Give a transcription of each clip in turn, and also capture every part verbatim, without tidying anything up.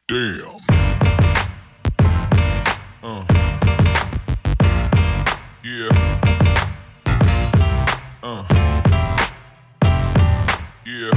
Damn. Uh. Yeah. Uh. Yeah.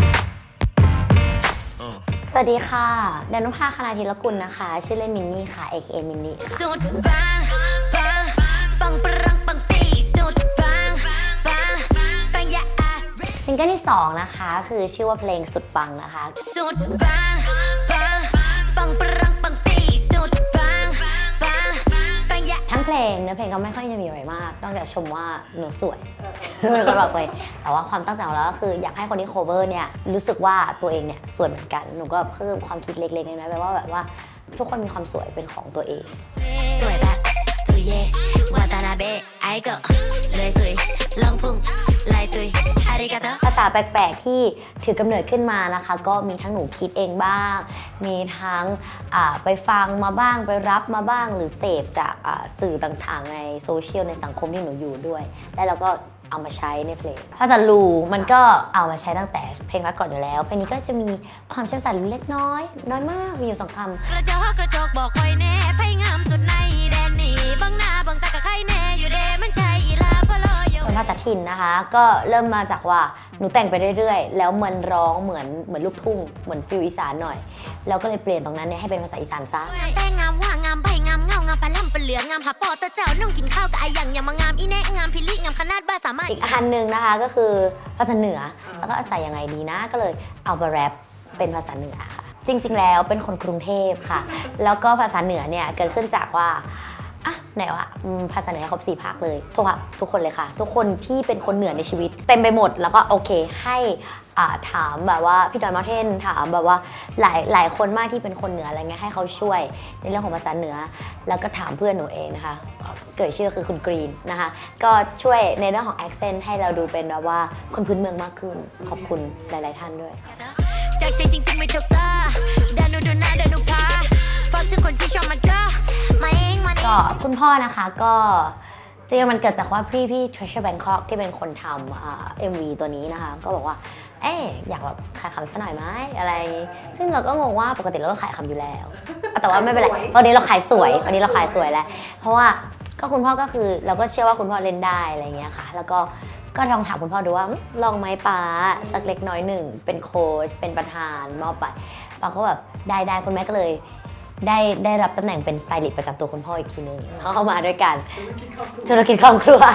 Uh. สวัสดีค่ะดานุภา คณาธิรกุลนะคะชื่อเล่นมินนี่ค่ะ เอ เค เอ มินนี่สุดปังปังปังปรังปังปีสุดปังปังปังยาซิงเกิลที่สองนะคะคือชื่อว่าเพลงสุดปังนะคะสุดปังปังปังปรังปังปีสุดปังปังปังยาทั้งเพลงเนื้อเพลงก็ไม่ค่อยจะมีอะไรมากนอกจากชมว่าหนูสวยเป็นคนบอกเลยแต่ว่าความตั้งใจของเราก็คืออยากให้คนที่ cover เนี่ยรู้สึกว่าตัวเองเนี่ยสวยเหมือนกันหนูก็เพิ่มความคิดเล็กๆน้อยๆไปว่าแบบว่าทุกคนมีความสวยเป็นของตัวเองสวยแบบตุยเย่วาตานาเบะไอเกะเลยตุยลองพุ่งไลตุยอาริกาโตภาษาแปลกๆที่ถือกำเนิดขึ้นมานะคะก็มีทั้งหนูคิดเองบ้างมีทั้งไปฟังมาบ้างไปรับมาบ้างหรือเสพจากสื่อต่างๆในโซเชียลในสังคมที่หนูอยู่ด้วยแล้วเราก็เอามาใช้ในเพลงภาษาลูมันก็เอามาใช้ตั้งแต่เพลงแรกก่อนอยู่แล้วเพลงนี้ก็จะมีความเชื่อมสันเล็กน้อยน้อยมากมีอยู่สองคำกระจกกระจกบอกคอยแน่ไฟงามสุดในแดนนี้บังหน้าบังตากับใครแน่อยู่เดมันใจอีลาฟลอยเป็นภาษาถิ่นนะคะก็เริ่มมาจากว่าหนูแต่งไปเรื่อยๆแล้วมันร้องเหมือนเหมือนลูกทุ่งเหมือนฟิวอีสานหน่อยแล้วก็เลยเปลี่ยนตรงนั้นเนี่ยให้เป็นภาษาอีสานซะแต่งามว่างามใบงามเงางามปลาล่ำปลาเหลืองามหาปอตะเจ้าน้องกินข้าวกับไออย่างอย่างมางามอีแน่งามพิลิงามขนาดบ้าสามารถอีกอันหนึ่งนะคะก็คือภาษาเหนือแล้วก็ใส่ยังไงดีนะก็เลยเอามาแรปเป็นภาษาเหนือค่ะจริงๆแล้วเป็นคนกรุงเทพค่ะแล้วก็ภาษาเหนือเนี่ยเกิดขึ้นจากว่าอ่ะไหนวะภาษาเหนือครบสี่ภาคเลยทุกค่ะทุกคนเลยค่ะทุกคนที่เป็นคนเหนือในชีวิตเต็มไปหมดแล้วก็โอเคให้ถามแบบว่าพี่ดอนมาเทนถามแบบว่าหลายหลายคนมากที่เป็นคนเหนืออะไรเงี้ยให้เขาช่วยในเรื่องของภาษาเหนือแล้วก็ถามเพื่อนหนูเองนะคะเกิดชื่อคือคุณกรีนนะคะก็ช่วยในเรื่องของ accent ให้เราดูเป็นแบบว่าคนพื้นเมืองมากขึ้นขอบคุณหลายๆท่านด้วยจากใจจริงๆไม่ตกตาดานุดูหน้าดานุพาฟังถึงคนที่ชอบมาจ้ามาเองมาก็คุณพ่อนะคะก็จริงๆมันเกิดจากว่าพี่พี่ Treasure Bangkok ที่เป็นคนทำเอ็มวีตัวนี้นะคะก็บอกว่าเอ๊ะอยากแบบขายคำสักหน่อยไหมอะไรซึ่งเราก็งงว่าปกติเราก็ขายคำอยู่แล้วแต่ว่าไม่เป็นไรวันนี้เราขายสวยวันนี้เราขายสวยแล้วเพราะว่าก็คุณพ่อก็คือเราก็เชื่อว่าคุณพ่อเล่นได้อะไรเงี้ยค่ะแล้วก็ก็ลองถามคุณพ่อดูว่าลองไหมป้าสักเล็กน้อยหนึ่งเป็นโค้ชเป็นประธานมอบไปป้าก็แบบได้ได้คุณแม่ก็เลยได้ได้รับตำแหน่งเป็นสไตลิสต์ประจำตัวคุณพ่ออีกทีนึงเขาเข้ามาด้วยกันธุรกิจครอบครัว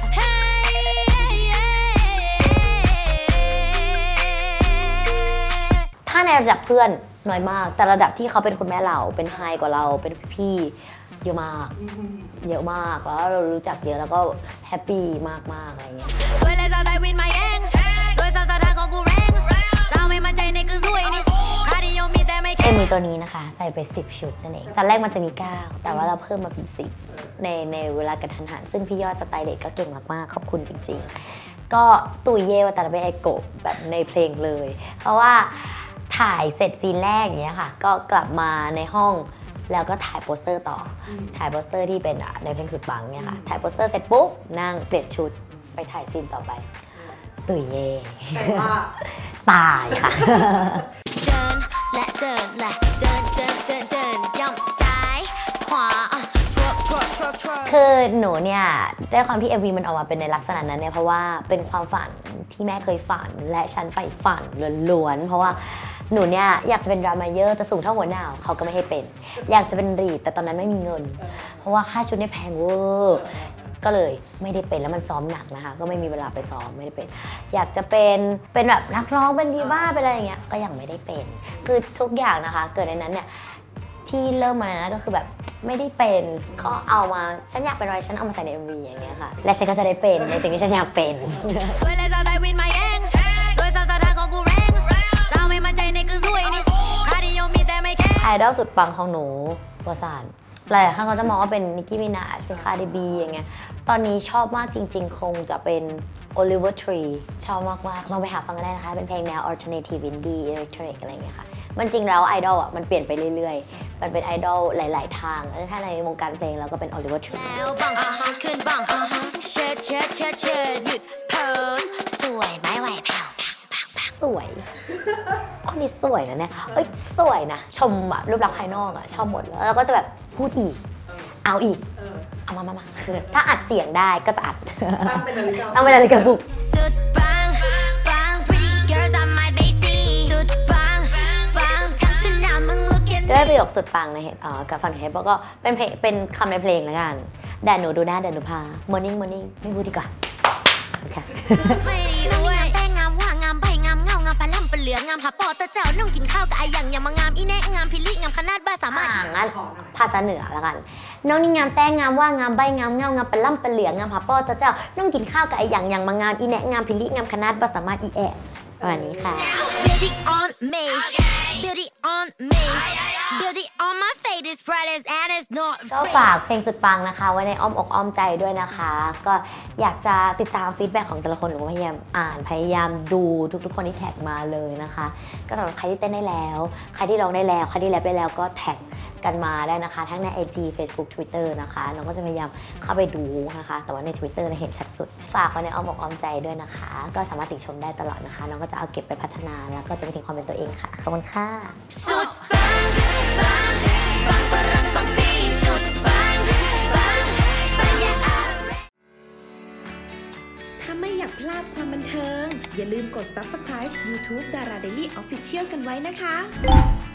ถ้าในระดับเพื่อนน้อยมากแต่ระดับที่เขาเป็นคุณแม่เราเป็นไฮกว่าเราเป็นพี่เยอะมากเยอะมากแล้วเรารู้จักเยอะแล้วก็แฮปปี้มากมากอะไรเงี้ยสวยเลยจะได้วินมาเองสวยสาวทางของกูแรงสาวไม่มั่นใจในคือสวยนี่คาดิโอมีแต่ไม่เอ็มวีตัวนี้นะคะใส่ไปสิบชุดนั่นเองตอนแรกมันจะมีเก้าแต่ว่าเราเพิ่มมาเป็นสิบในในเวลากระทันหันซึ่งพี่ยอดสไตล์เด็กก็เก่งมากๆขอบคุณจริงๆก็ตุยเย่วาตานาเบะไอโกะแบบในเพลงเลยเพราะว่าถ่ายเสร็จซีนแรกอย่างเงี้ยค่ะก็กลับมาในห้องแล้วก็ถ่ายโปสเตอร์ต่อถ่ายโปสเตอร์ที่เป็นในเพลงสุดปังเนี่ยค่ะถ่ายโปสเตอร์เสร็จปุ๊บนั่งเปลี่ยนชุดไปถ่ายซีนต่อไปตุยเย่ตายค่ะเดินและเดินและเดินเดินเดินเดินย่ำซ้ายขวาคือหนูเนี่ยด้วยความที่ เอ็ม วี มันออกมาเป็นในลักษณะนั้นเนี่ยเพราะว่าเป็นความฝันที่แม่เคยฝันและฉันใฝ่ฝันล้วนๆเพราะว่าหนูเนี่ยอยากจะเป็นดรามาเยอร์แต่สูงเท่าหัวหนาวเขาก็ไม่ให้เป็นอยากจะเป็นรีดแต่ตอนนั้นไม่มีเงินเพราะว่าค่าชุดเนี่ยแพงเวอร์ก็เลยไม่ได้เป็นแล้วมันซ้อมหนักนะคะก็ไม่มีเวลาไปซ้อมไม่ได้เป็นอยากจะเป็นเป็นแบบนักร้องเป็นดีว่าเป็นอะไรอย่างเงี้ยก็ยังไม่ได้เป็นคือทุกอย่างนะคะเกิดในนั้นเนี่ยที่เริ่มมานะก็คือแบบไม่ได้เป็นก็เอามาฉันอยากเป็นอะไรฉันเอามาใส่ใน เอ็ม วี อย่างเงี้ยค่ะและฉันก็จะได้เป็นในสิ่งที่ฉันอยากเป็นสวยเลยจะได้วินมาเองสวยสาวทางของกูแรงสาวไม่มั่นใจในคือสวยนี่คาดิโอมีแต่ไม่แค่ไอดอลสุดปังของหนูวาซานหลายครั้งเขาจะมองว่าเป็นนิกกี้มินาจเป็นคาร์ดิบีอย่างเงี้ยตอนนี้ชอบมากจริงๆคงจะเป็น Oliver Tree ชอบมากๆลองไปหาฟังกันได้นะคะเป็นเพลงแนว alternative indie electronic อะไรอย่างเงี้ยค่ะมันจริงแล้วไอดอลอ่ะมันเปลี่ยนไปเรื่อยๆมันเป็นไอดอลหลายๆทางถ้าในวงการเพลงเราก็เป็น Oliver Tree แล้วบังอาหารขึ้นบังอาหารเชิดเชิดเชิดเชิดหยุดโพสสวยไม่ไหวแผ่วสวยคนนี้สวยนะเนี่ยเอ้ยสวยนะชมแบบรูปลักษณ์ภายนอกอะชอบหมดแล้วก็จะแบบพูดอีกเอาอีกเอามามามาคือถ้าอัดเสียงได้ก็จะอัดตั้งเป็นนาฬิกาตั้งเป็นนาฬิกาปลุกด้วยประโยคสุดปังในเอ่อกับฟังเฮปก็เป็นเพลงเป็นคำในเพลงแล้วกันแดดหนูดูหน้าแดดหนูพา morning morning ไม่พูดดีกว่าค่ะไม่ดีด้วยแต่งามว่างามใบงามเงางามปลาล่ำปลาเหลืองงามหาปอตะเจ้าน้องกินข้าวกับไอหยังยังมางามอีแน่งามพิลิงามขนาดบ้าสามารถงั้นภาษาเหนือแล้วกันน้องนี่งามแต่งามว่างามใบงามเงางามปลาล่ำปลาเหลืองงามหาปอตะเจ้าน้องกินข้าวกับไอหยังยังมางามอีแน่งามพิลิงามขนาดบ้าสามารถอีแอะประมาณนี้ค่ะ Build it on me Build it on me Build it on my face It's Fridays and it's not ก็ฝากเพลงสุดปังนะคะไว้ในอ้อมอกอ้อมใจด้วยนะคะก็อยากจะติดตามฟีดแบ็กของแต่ละคนหนูพยายามอ่านพยายามดูทุกๆคนที่แท็กมาเลยนะคะก็สำหรับใครที่เต้นได้แล้วใครที่ร้องได้แล้วใครที่แรปได้แล้วก็แท็กกันมาได้นะคะทั้งใน ไอ จี Facebook Twitter นะคะน้องก็จะพยายามเข้าไปดูนะคะแต่ว่าใน Twitter เห็นชัดสุดฝากไว้ในอ้อมอกอ้อมใจด้วยนะคะก็สามารถติชมได้ตลอดนะคะน้องก็จะเอาเก็บไปพัฒนาแล้วก็จะไปถึงความเป็นตัวเองค่ะขอบคุณค่ะสุดปังปังปังปังปังปีสุดปังปังปังอย่าเอาถ้าไม่อยากพลาดความบันเทิงอย่าลืมกด ซับสไครบ์ ยูทูบ ดารา เดลี่ ออฟฟิเชียล กันไว้นะคะ